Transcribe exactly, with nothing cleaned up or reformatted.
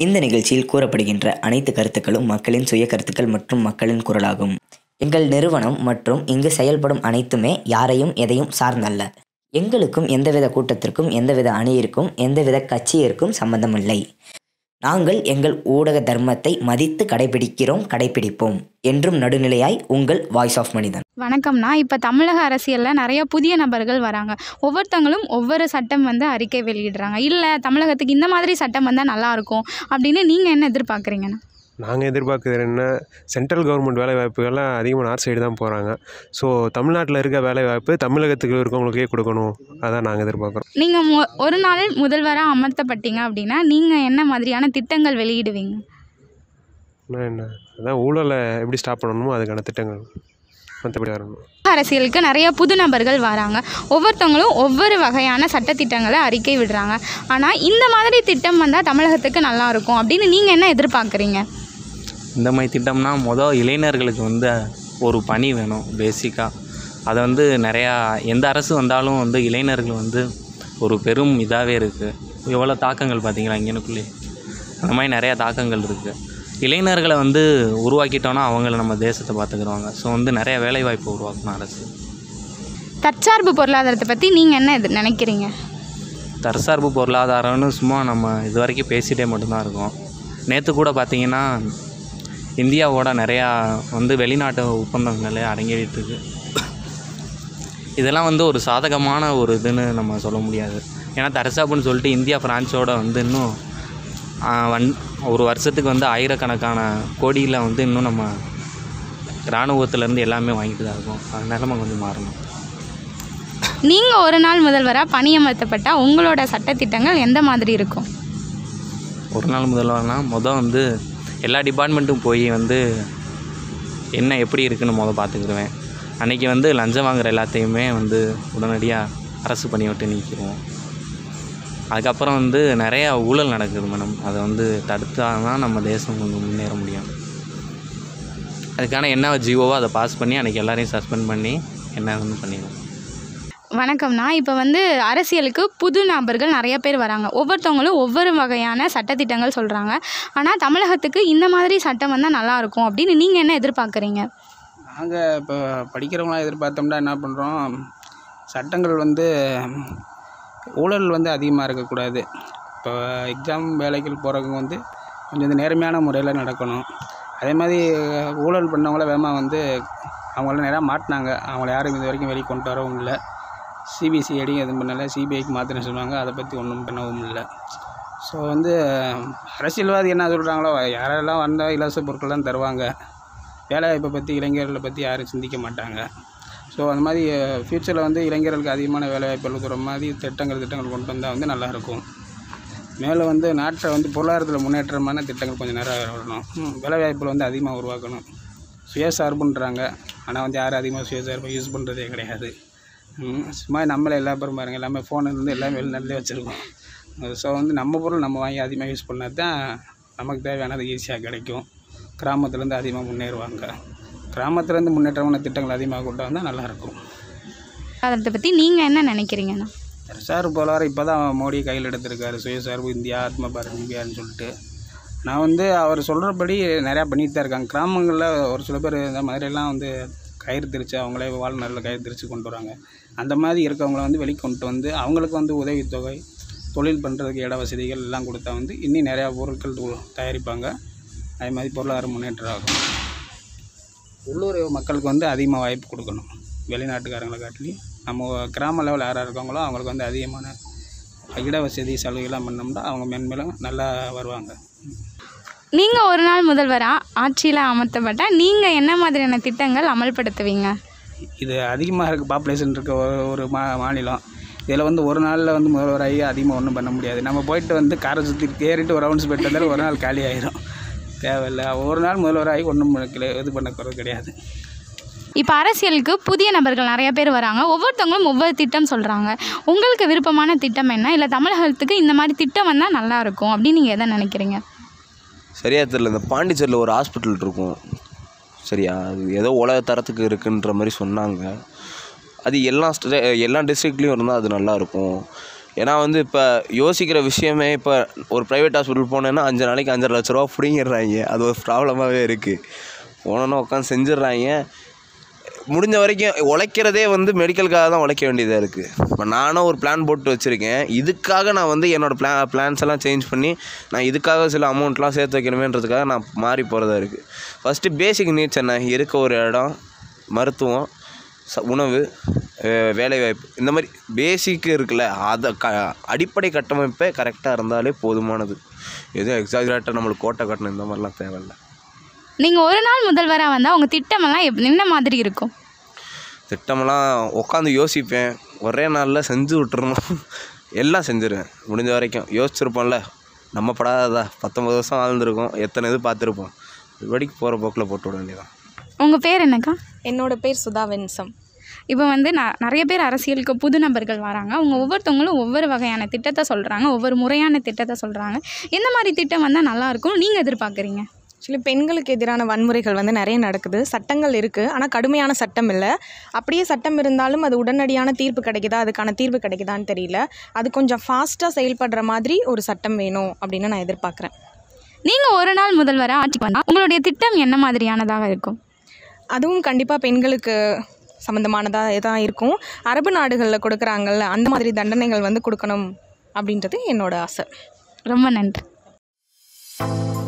இந்த நிகழ்ச்சியில் கூறப்படுகின்ற அனைத்து கருத்துக்களும் மக்களின் சுய கருத்துக்கள் மற்றும் மக்களின் குரலாகும். எங்கள் நிறுவனம் மற்றும் இங்கு செயல்படும் அனைத்துமே யாரையும் எதையும் சார்ந்தல்ல. எங்களுக்கும் எந்தவித கூட்டத்திற்கும் எந்தவித அணியிற்கும் எந்தவித கட்சியிற்கும் சம்பந்தமில்லை. நாங்கள் எங்கள் ஊடக தர்மத்தை மதித்து கடைபிடிக்கிறோம், கடைபிடிப்போம். என்றும் நடுநிலையாய் உங்கள் வாய்ஸ் ஆஃப் மனிதன். வணக்கம்னா, இப்போ தமிழக அரசியலில் நிறைய புதிய நபர்கள் வராங்க. ஒவ்வொருத்தங்களும் ஒவ்வொரு சட்டம் வந்து அறிக்கை வெளியிடுறாங்க. இல்லை, தமிழகத்துக்கு இந்த மாதிரி சட்டம் வந்தால் நல்லாயிருக்கும் அப்படின்னு நீங்கள் என்ன எதிர்பார்க்குறீங்கண்ணா? நாங்கள் எதிர்பார்க்குறது என்ன, சென்ட்ரல் கவர்மெண்ட் வேலை வாய்ப்புகள்லாம் அதிகமாக நார்த் சைடு தான் போகிறாங்க. ஸோ தமிழ்நாட்டில் இருக்க வேலை வாய்ப்பு தமிழகத்துக்கு இருக்கவங்களுக்கே கொடுக்கணும், அதான் நாங்கள் எதிர்பார்க்குறோம். நீங்கள் மு ஒரு நாள் முதல்வராக அமர்த்தப்பட்டீங்க அப்படின்னா நீங்கள் என்ன மாதிரியான திட்டங்கள் வெளியிடுவீங்க? என்ன என்ன அதான் ஊழலை எப்படி ஸ்டாப் பண்ணணுமோ அதுக்கான திட்டங்கள் மற்றபடி வரணும். அரசியலுக்கு நிறைய புது நபர்கள் வராங்க. ஒவ்வொருத்தவங்களும் ஒவ்வொரு வகையான சட்டத்திட்டங்களை அறிக்கை விடுறாங்க. ஆனால் இந்த மாதிரி திட்டம் வந்தால் தமிழகத்துக்கு நல்லாயிருக்கும் அப்படின்னு நீங்கள் என்ன எதிர்பார்க்குறீங்க? இந்த மாதிரி திட்டம்னா மொதல் இளைஞர்களுக்கு வந்து ஒரு பணி வேணும். பேசிக்காக அதை வந்து நிறையா எந்த அரசு வந்தாலும் வந்து இளைஞர்கள் வந்து ஒரு பெரும் இதாகவே இருக்குது. எவ்வளோ தாக்கங்கள் பார்த்தீங்களா இங்கனுக்குள்ளே, அந்த மாதிரி நிறையா தாக்கங்கள் இருக்குது. இளைஞர்களை வந்து உருவாக்கிட்டோன்னா அவங்கள நம்ம தேசத்தை பார்த்துக்குருவாங்க. ஸோ வந்து நிறைய வேலைவாய்ப்பு உருவாக்கணும் அரசு. தற்சார்பு பொருளாதாரத்தை பற்றி நீங்கள் என்ன இது நினைக்கிறீங்க? தற்சார்பு பொருளாதாரம்னு சும்மா நம்ம இது வரைக்கும் பேசிகிட்டே மட்டும்தான் இருக்கோம். நேற்று கூட பார்த்திங்கன்னா இந்தியாவோட நிறையா வந்து வெளிநாட்டு ஒப்பந்தங்களே அடங்கிட்டுருக்கு. இதெல்லாம் வந்து ஒரு சாதகமான ஒரு இதுன்னு நம்ம சொல்ல முடியாது. ஏன்னா தற்சார்புன்னு சொல்லிட்டு இந்தியா ஃப்ரான்ஸோட வந்து இன்னும் வன் ஒரு வருஷத்துக்கு வந்து ஆயிரக்கணக்கான கோடியில் வந்து இன்னும் நம்ம இராணுவத்துலேருந்து எல்லாமே வாங்கிட்டு தான் இருக்கோம். அதனால நம்ம கொஞ்சம் மாறணும். நீங்கள் ஒரு நாள் முதல்வராக பணியமர்த்தப்பட்டால் உங்களோட சட்டத்திட்டங்கள் எந்த மாதிரி இருக்கும்? ஒரு நாள் முதல்வர்னா மொதல் வந்து எல்லா டிபார்ட்மெண்ட்டும் போய் வந்து என்ன எப்படி இருக்குன்னு மொதல் பார்த்துக்கிடுவேன். அன்றைக்கி வந்து லஞ்சம் வாங்குகிற எல்லாத்தையுமே வந்து உடனடியாக அரசு பண்ணி விட்டு நீக்கிடுவோம். அதுக்கப்புறம் வந்து நிறையா ஊழல் நடக்குது மேடம், அதை வந்து தடுத்தால் தான் நம்ம தேசம் கொஞ்சம் முன்னேற முடியும். அதுக்கான என்ன ஜிஓவோ அதை பாஸ் பண்ணி அன்றைக்கி எல்லாரையும் சஸ்பெண்ட் பண்ணி என்ன வந்து பண்ணிடுவோம். வணக்கம்னா, இப்போ வந்து அரசியலுக்கு புது நபர்கள் நிறைய பேர் வராங்க. ஒவ்வொருத்தவங்களும் ஒவ்வொரு வகையான சட்டத்திட்டங்கள் சொல்கிறாங்க. ஆனால் தமிழகத்துக்கு இந்த மாதிரி சட்டம் வந்தால் நல்லாயிருக்கும் அப்படின்னு நீங்கள் என்ன எதிர்பார்க்குறீங்க? நாங்கள் இப்போ படிக்கிறவங்களாம் எதிர்பார்த்தோம்னா என்ன பண்ணுறோம், சட்டங்கள் வந்து ஊழல் வந்து அதிகமாக இருக்கக்கூடாது. இப்போ எக்ஸாம் வேலைகள் போகிறவங்க வந்து கொஞ்சம் இந்த நேர்மையான முறையில் நடக்கணும். அதே மாதிரி ஊழல் பண்ணவங்கள வேகமாக வந்து அவங்கள நிறையா மாட்டினாங்க. அவங்கள யாரும் இது வரைக்கும் வெளியே கொண்டு வரவும் இல்லை. சிபிசிஐடி எதுவும் பண்ணலை, சிபிஐக்கு மாற்றின சொல்லுவாங்க, அதை பற்றி ஒன்றும் பண்ணவும் இல்லை. ஸோ வந்து அரசியல்வாதி என்ன சொல்கிறாங்களோ, யாரெல்லாம் வந்தால் இலவச பொருட்கள்லாம் தருவாங்க, வேலைவாய்ப்பை பற்றி இளைஞர்களை பற்றி யாரும் சிந்திக்க மாட்டாங்க. ஸோ அந்த மாதிரி ஃப்யூச்சரில் வந்து இளைஞர்களுக்கு அதிகமான வேலைவாய்ப்புகள் தர மாதிரி திட்டங்கள் திட்டங்கள் கொண்டு வந்தால் வந்து நல்லாயிருக்கும். மேலே வந்து நாட்டை வந்து பொருளாதாரத்தில் முன்னேற்றமான திட்டங்கள் கொஞ்சம் நிறைய வரணும். வேலைவாய்ப்புகள் வந்து அதிகமாக உருவாக்கணும். சுயசார்புன்றாங்க, ஆனால் வந்து யாரும் அதிகமாக சுயசார்பை யூஸ் பண்ணுறதே கிடையாது. சும்மா நம்மளே எல்லா பேரும் பாருங்கள், எல்லாமே ஃபோன்லேருந்து எல்லாமே வெளிநாட்டிலே வச்சுருக்கோம். ஸோ வந்து நம்ம பொருள் நம்ம வாங்கி அதிகமாக யூஸ் பண்ணால் தான் நமக்கு தேவையானது ஈஸியாக கிடைக்கும். கிராமத்துலேருந்து அதிகமாக முன்னேறுவாங்க. கிராமத்துலேருந்து முன்னேற்றமான திட்டங்கள் அதிகமாக கொண்டு வந்தால் நல்லாயிருக்கும். அதை பற்றி நீங்கள் என்ன நினைக்கிறீங்கண்ணா? சார்பு பொருளாதாரம் இப்போ தான் மோடி கையில் எடுத்திருக்காரு, சுயசார்பு இந்தியா, ஆத்ம பாரத் இந்தியான்னு சொல்லிட்டு. நான் வந்து அவர் சொல்கிறபடி நிறையா பண்ணிட்டு தான் இருக்காங்க. கிராமங்களில் ஒரு சில பேர் இந்த மாதிரிலாம் வந்து கயிறு திரிச்சு அவங்களே வாழ்நாளில் கயிறு திரிச்சு கொண்டு வராங்க. அந்த மாதிரி இருக்கவங்கள வந்து வெளியே கொண்டு வந்து அவங்களுக்கு வந்து உதவித்தொகை, தொழில் பண்ணுறதுக்கு இட வசதிகள் எல்லாம் கொடுத்தா வந்து இன்னும் நிறையா பொருட்கள் தயாரிப்பாங்க. அதே மாதிரி பொருளாதார முன்னேற்றம் ஆகும். உள்ளூர் மக்களுக்கு வந்து அதிகமாக வாய்ப்பு கொடுக்கணும். வெளிநாட்டுக்காரங்களை காட்டிலையும் நம்ம கிராம லெவலில் யாராக இருக்காங்களோ அவங்களுக்கு வந்து அதிகமான இட வசதி சலுகைலாம் பண்ணோம்னா அவங்க மென்மேலும் நல்லா வருவாங்க. நீங்கள் ஒரு நாள் முதல்வராக ஆட்சியில் அமர்த்தப்பட்டால் நீங்கள் என்ன மாதிரியான திட்டங்கள் அமல்படுத்துவீங்க? இது அதிகமாக இருக்க பாப்புலேஷன் இருக்க ஒரு ஒரு மா மாநிலம் இதில் வந்து ஒரு நாளில் வந்து முதல்வராகி அதிகமாக ஒன்றும் பண்ண முடியாது. நம்ம போயிட்டு வந்து காரை சுற்றி ஏறிட்டு ஒரு ரவுண்ட்ஸ் போயிட்டு வந்தாலும் ஒரு நாள் காலி ஆகிடும். தேவையில்லை, ஒரு நாள் முதல்வராகி ஒன்றும் இது பண்ணக்கிறது கிடையாது. இப்போ அரசியலுக்கு புதிய நபர்கள் நிறைய பேர் வராங்க. ஒவ்வொருத்தவங்களும் ஒவ்வொரு திட்டம் சொல்கிறாங்க. உங்களுக்கு விருப்பமான திட்டம் என்ன? இல்லை தமிழகத்துக்கு இந்த மாதிரி திட்டம் வந்தால் நல்லாயிருக்கும் அப்படின்னு நீங்கள் எதை நினைக்கிறீங்க? சரியா தெரியல. இந்த பாண்டிச்சேரியில் ஒரு ஹாஸ்பிட்டல் இருக்கும், சரியா, அது ஏதோ உலக தரத்துக்கு இருக்குன்ற மாதிரி சொன்னாங்க. அது எல்லா எல்லா டிஸ்ட்ரிக்ட்லேயும் இருந்தால் அது நல்லாயிருக்கும். ஏன்னா வந்து இப்போ யோசிக்கிற விஷயமே இப்போ ஒரு ப்ரைவேட் ஹாஸ்பிட்டல் போனேன்னா அஞ்சு நாளைக்கு அஞ்சரை லட்ச ரூபா பிடிங்கிடுறாங்க. அது ஒரு ப்ராப்ளமாகவே இருக்குது. போனோன்னா உட்காந்து செஞ்சிடுறாங்க. முடிஞ்ச வரைக்கும் உழைக்கிறதே வந்து மெடிக்கலுக்காக தான் உழைக்க வேண்டியதாக இருக்குது. இப்போ நானும் ஒரு பிளான் போட்டு வச்சுருக்கேன். இதுக்காக நான் வந்து என்னோடய பிளா பிளான்ஸ் எல்லாம் சேஞ்ச் பண்ணி நான் இதுக்காக சில அமௌண்ட்லாம் சேர்த்து வைக்கணுமேன்றதுக்காக நான் மாறி போகிறதா இருக்குது. ஃபஸ்ட்டு பேசிக் நீட்ஸ் என்ன, இருக்க ஒரு இடம், மருத்துவம், ச உணவு, வேலைவாய்ப்பு, இந்த மாதிரி பேசிக்கு இருக்குல்ல, அதை க அடிப்படை கட்டமைப்பே கரெக்டாக இருந்தாலே போதுமானது. எதுவும் எக்ஸாஜரேட்டாக நம்மளுக்கு கோட்டை கட்டணும் இந்த மாதிரிலாம் தேவையில்லை. நீங்கள் ஒரு நாள் முதல்வராக வந்தால் உங்கள் திட்டமெல்லாம் எப் என்ன மாதிரி இருக்கும்? திட்டமெல்லாம் உட்காந்து யோசிப்பேன். ஒரே நாளில் செஞ்சு விட்டுறணும். எல்லாம் செஞ்சுருவேன் முடிஞ்ச வரைக்கும். யோசிச்சிருப்போம்ல, நம்ம படாததா பத்தொம்பது வருஷம் வாழ்ந்துருக்கோம், எத்தனை இது பார்த்துருப்போம். இப்படிக்கு போகிற போக்கில் போட்டு விட வேண்டியதான். உங்கள் பேர் என்னக்கா? என்னோட பேர் சுதா வென்சம். இப்போ வந்து ந நிறைய பேர் அரசியலுக்கு புது நபர்கள் வராங்க. அவங்க ஒவ்வொருத்தவங்களும் ஒவ்வொரு வகையான திட்டத்தை சொல்கிறாங்க, ஒவ்வொரு முறையான திட்டத்தை சொல்கிறாங்க. எந்த மாதிரி திட்டம் வந்தால் நல்லாயிருக்கும் நீங்கள் எதிர்பார்க்குறீங்க? ஆக்சுவலி பெண்களுக்கு எதிரான வன்முறைகள் வந்து நிறைய நடக்குது. சட்டங்கள் இருக்குது, ஆனால் கடுமையான சட்டம் இல்லை. அப்படியே சட்டம் இருந்தாலும் அது உடனடியான தீர்ப்பு கிடைக்குதா, அதுக்கான தீர்வு கிடைக்குதான்னு தெரியல. அது கொஞ்சம் ஃபாஸ்ட்டாக செயல்படுற மாதிரி ஒரு சட்டம் வேணும் அப்படின்னு நான் எதிர்பார்க்குறேன். நீங்கள் ஒரு நாள் முதல்வராக ஆட்சிக்கு வந்தால் உங்களுடைய திட்டம் என்ன மாதிரியானதாக இருக்கும்? அதுவும் கண்டிப்பாக பெண்களுக்கு சம்மந்தமானதாக தான் இருக்கும். அரபு நாடுகளில் கொடுக்குறாங்கல்ல, அந்த மாதிரி தண்டனைகள் வந்து கொடுக்கணும் அப்படின்றது என்னோட ஆசை. ரொம்ப நன்றி.